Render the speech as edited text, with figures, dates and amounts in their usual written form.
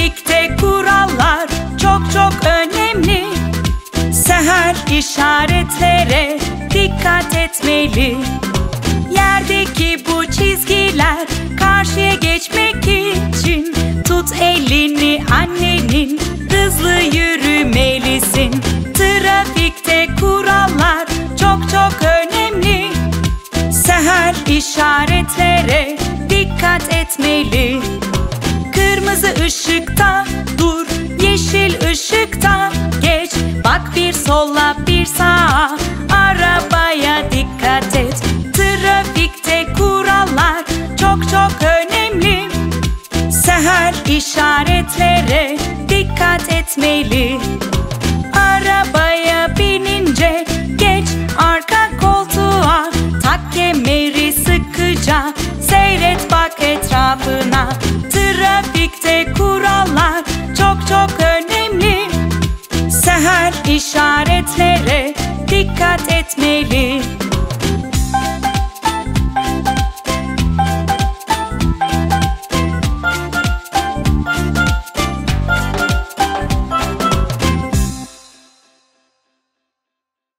Trafikte kurallar çok çok önemli. Seher işaretlere dikkat etmeli. Yerdeki bu çizgiler karşıya geçmek için. Tut elini annenin, hızlı yürümelisin. Trafikte kurallar çok çok önemli. Seher işaretlere dikkat etmeli. Kırmızı ışıkta dur, yeşil ışıkta geç. Bak bir sola bir sağa, arabaya dikkat et. Trafikte kurallar çok çok önemli. Seher işaretlere dikkat etmeli. Arabaya binince geç arka koltuğa. Tak kemeri sıkıca, seyret bak etrafına. Trafikte kurallar çok çok önemli. Seher işaretlere dikkat etmeli.